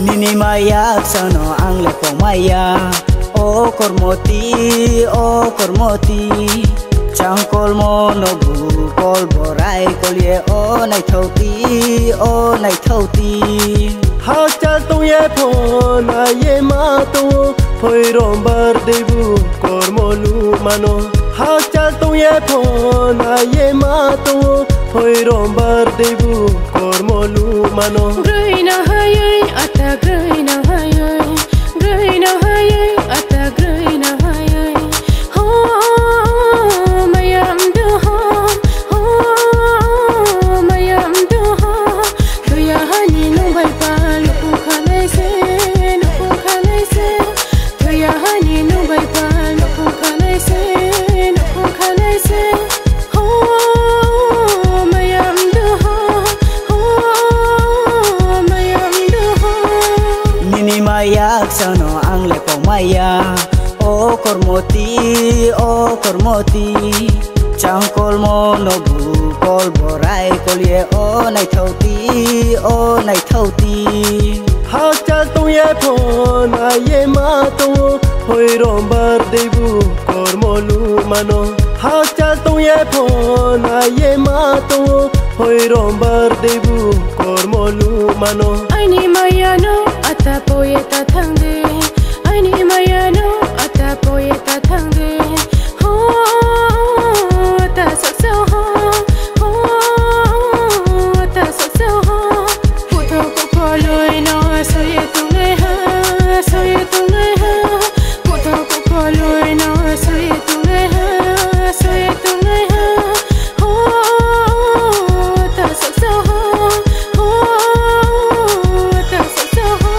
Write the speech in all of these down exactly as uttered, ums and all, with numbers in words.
Nini mayak sano ang lepong maya. O kormoti, o kormoti. Changkol mo nobu kol borai kolye o nai thauti, o nai thauti. Ha chal tu ye phon a ye ma tu phoi rom bar debu kormolu mano. Ha chal tu ye phon a ye ma tu phoi rom bar debu kormolu mano. Graina hayai ata graina hayai, graina hayai ata graina hayai. Ho mayam du ho, ho mayam du ho. Tuya hani nung bai pa lupu khalai se, lupu khalai se. Tuya hani nung bai pa lupu khalai se, lupu khalai se. Ho mayam du ho, ho mayam du ho. Nini mayak sano ang lepong maya. O kormoti, o kormoti. Changkol mo nobu kol borai kolye o nai thauti, o nai thauti. Ha chal tu ye phon a ye ma tu phoi rom bar debu kormolu mano. Ha chal tu ye phon a ye ma tu phoi rom bar debu kormolu mano. Aini mayano ata poeta thangde, aini mayano ata poeta thangde. Ho ata sakso ho, ho ata sakso ho. Puto ko koloi no soye tunge ha, soye tunge ha. Puto ko koloi no soye tunge ha, soye tunge ha. Ho ata sakso ho, ho ata sakso ho.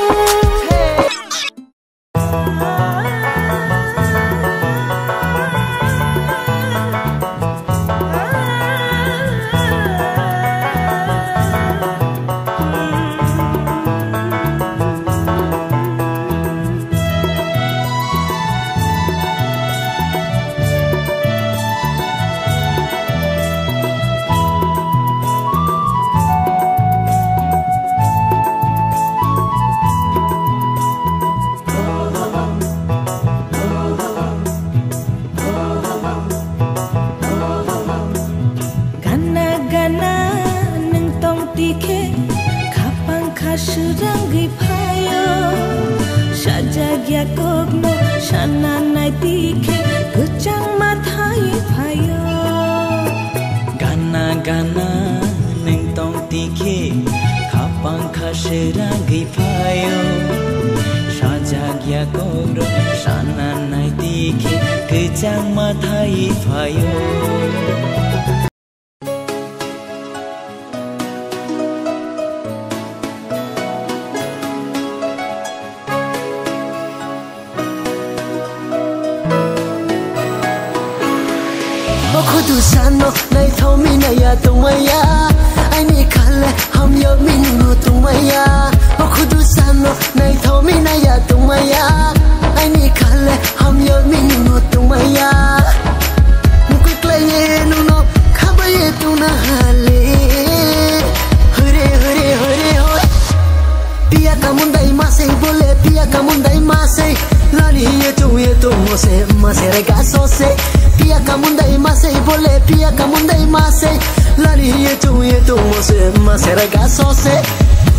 Gana gana neng tong tike kapang kasurangi payo sajagya kogno shana nai tike kucang mathai payo. Gana gana neng tong tike kapang khasiragi phayo sajagya kogro shana nai tike kejang mathai phayo. खुद सानो नहीं थो मिनया तुमया आईनी खाले हम यो मिनु तुमया खुद सानो नहीं थो मिनया तुमया आईनी खाले हम यो मिनु तुमया मुकुट लये नुनो खाबये तुना हाले हरे हरे हरे हो पिया का मुंडई मासे बोले पिया का मुंडई मासे लाली ये तू ये तू मोसे मासे रेगा सोसे पिया का मुंडई मासे बोले पिया का मुंडई मासे लाली ये तू ये तू मोसे मासे रेगा सोसे